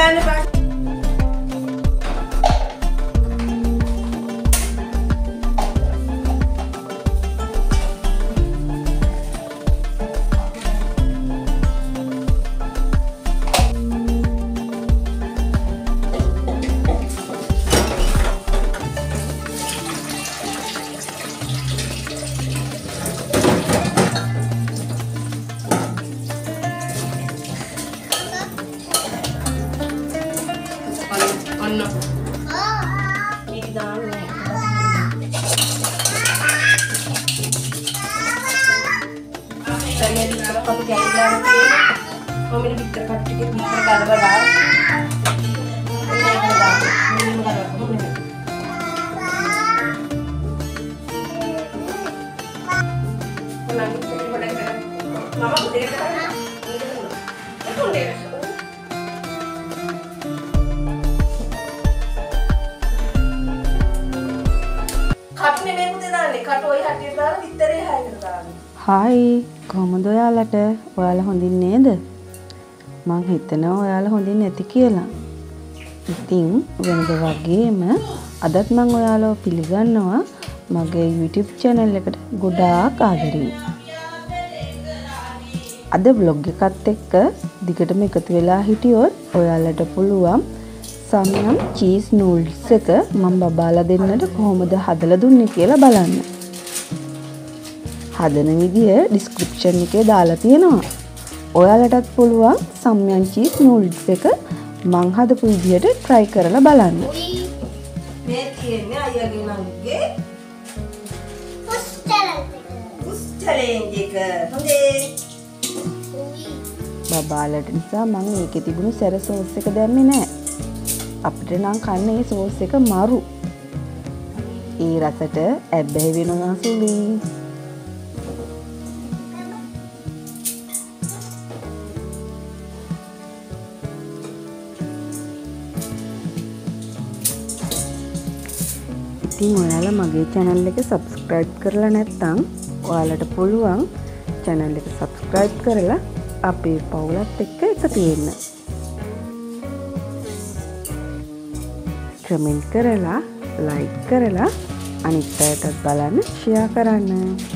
බලන්න බා. හායි කොහොමද ඔයාලට? ඔයාලා හොඳින් නේද? මං හිතනවා ඔයාලා හොඳින් නැති කියලා. ඉතින් වෙනද වගේම අදත් මං ඔයාලව පිළිගන්නවා මගේ YouTube channel එකට ගොඩාක් ආදරෙයි. අද vlog එකත් එක්ක දිගටම එකතු වෙලා හිටියොත් ඔයාලට පුළුවන් සම්යම් cheese noodles එක මම බබාලා දෙන්නට කොහොමද හදලා දුන්නේ කියලා බලන්න. හදන විදිය description එකේ දාලා තියෙනවා. ඔයාලටත් පුළුවන් සම්යම් cheese noodles එක මං හදපු විදියට try කරලා බලන්න. මේ කියන්නේ අයියාගේ නංගිගේ පුස් challenge එක. හොඳේ. බබාලට නිසා මං මේකේ තිබුණු සැර සෝස් එක දැම්මේ නෑ. අපිට නම් කන්න මේ සෝස් එක මරු. ඒ රසට ඇබ්බැහි වෙනවා සුළුයි. ඉතින් ඔයාලා මගේ channel එක subscribe කරලා නැත්නම් ඔයාලට පුළුවන් channel එක subscribe කරලා අපේ පවුලත් එක්ක එකතු වෙන්න. comment කරලා like කරලා අනිත් අයටත් බලන්න share කරන්න.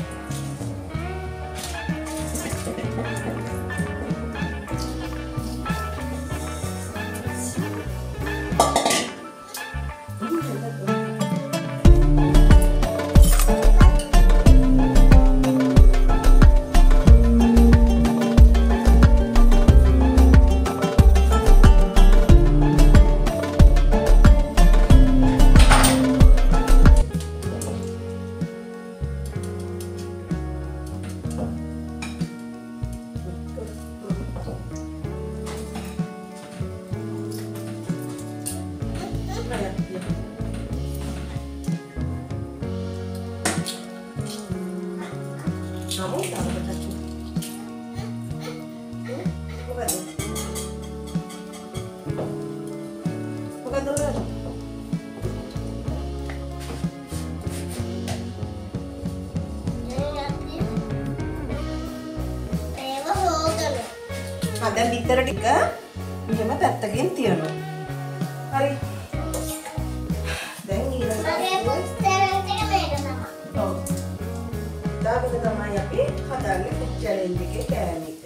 දැන් බිත්තර ටික මෙහෙම පැත්තකින් තියනවා. හරි. දැන් ඊළඟට මගේ පුස්තරෙන් එක මේක තමයි. ඔව්. දාගෙන තමයි අපි හදාන්නේ පුස් challenge එකේ කෑම එක.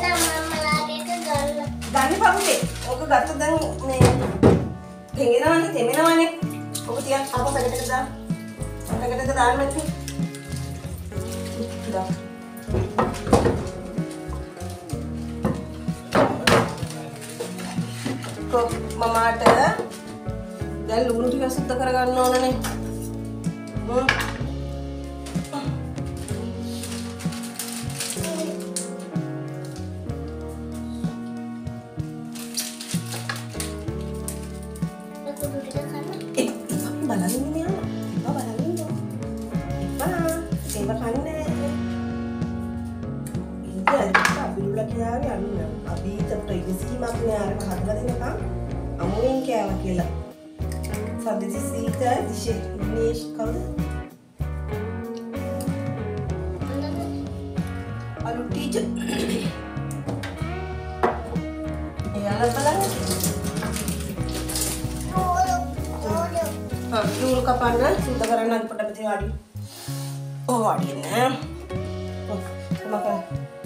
ගන්න පපුවේ. ඕක ගත්ත දැන් මේ ගෙඟෙනවනේ තෙමෙනවනේ. ඕක ටිකක් ආපහු පැකට් දාන්න. පැකට් එක දාන්න මැටි. දාන්න. මමාට දැන් ලුණු ටික සුද්ධ කරගන්න ඕනනේ. Dulu kapan sudah karena pada betul hari. Oh hari ini. Oh makan.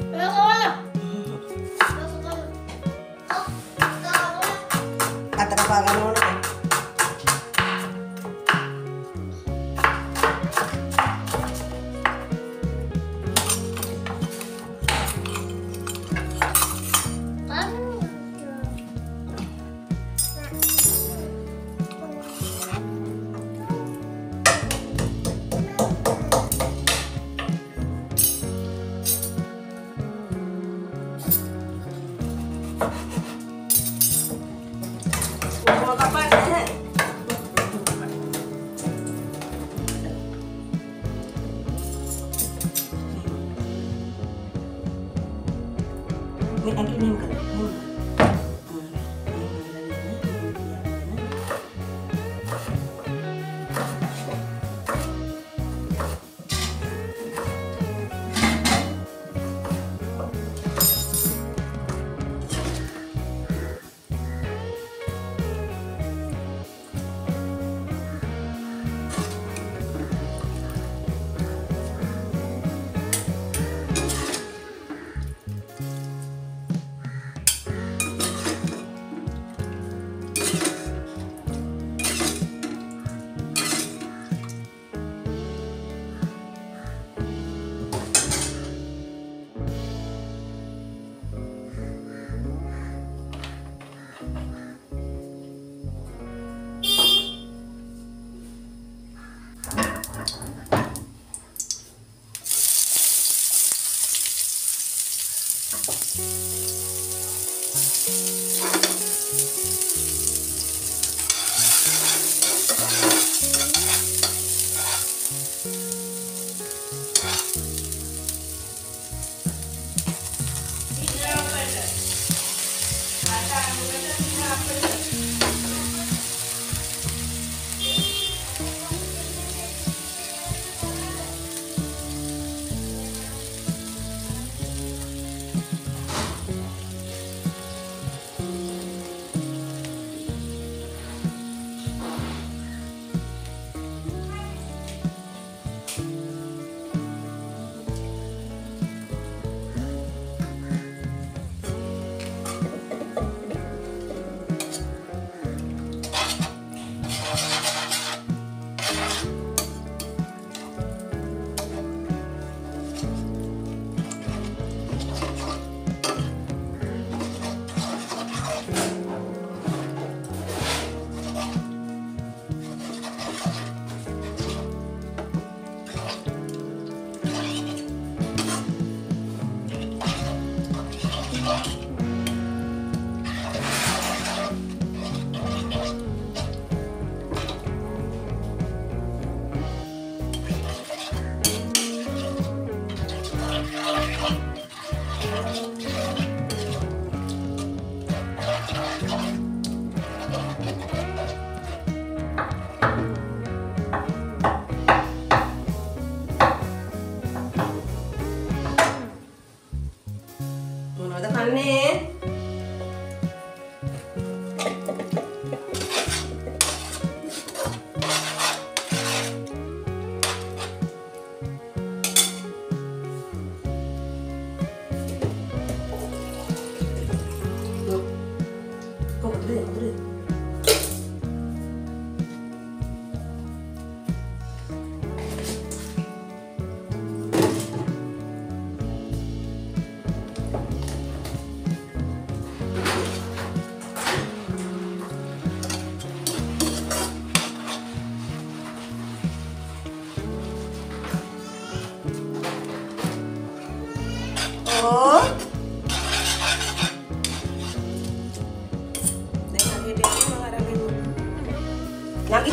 Kata apa kan orang?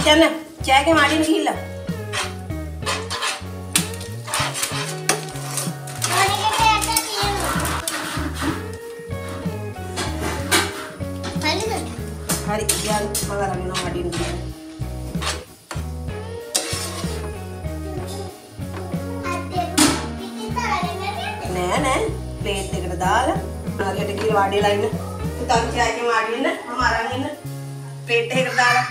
යන්න චෑගේ මාඩින් ගිහිල්ලා. හරි ගියන් මම අරගෙන මාඩින් ගිහින්. නෑ ප්ලේට් එකට දාලා හරියට කියලා වාඩිලා ඉන්න. පුතන් චෑගේ මාඩින් ඉන්න මම අරන් ඉන්න. ප්ලේට් එකකට දාලා.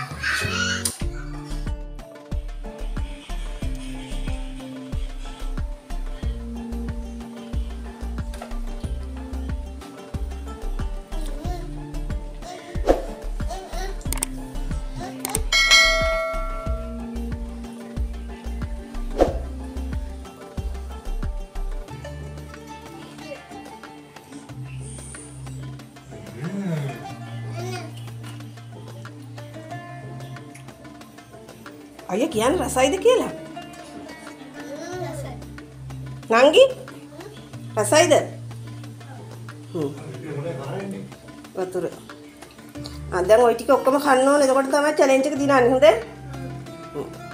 අයියා කියන්නේ රසයිද කියලා? නංගි රසයිද? වතුර. දැන් ওই ටික ඔක්කොම කන්න ඕනේ. එතකොට තමයි චැලෙන්ජ් එක දිනන්නේ. හොඳයි.